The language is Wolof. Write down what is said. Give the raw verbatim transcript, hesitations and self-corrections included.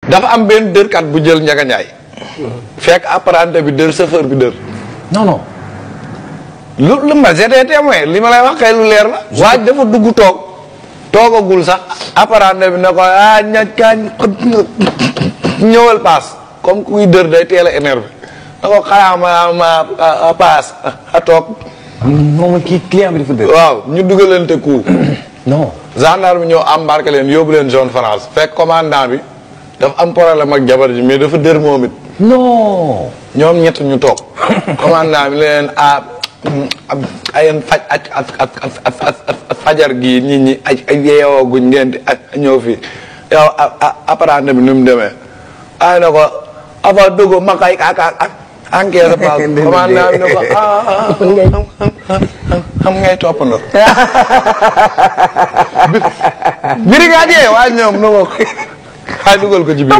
dafa am benn dërkat bu jël Ndiaga Ndiaye. fekk apprenti bi dër chauffeur bi dër. non non. lu lu ma j'étais témoin li ma lay wax kay lu leer la. waaj dafa dugg toog toogagul sax apprenti bi ne ko ah ña kañ ñëwal paas comme kuy dër day teel a énervé na ko xanaa ma ma paas a toog. moom kii client bi dafa dër. waaw ñu dugalante coup. non. gendarme ñoo embarqué leen yóbbu leen zone France fekk commandant bi dafa am problème ak jabar ji mais dafa dër moom it. non. ñoom ñett ñu toog commandant bi leen a ayen faj ak ak fajar gi nit ñi ay ay yeewoo guñ ngeen di ak ñëw fii yow apprenti bi ni mu demee ay na ko afa dugg ma kay ak ak enquête ba commandant bi ne ko ah xam ngay toppandoo brigadier waa ñoom no ko xay dugal ko ci biir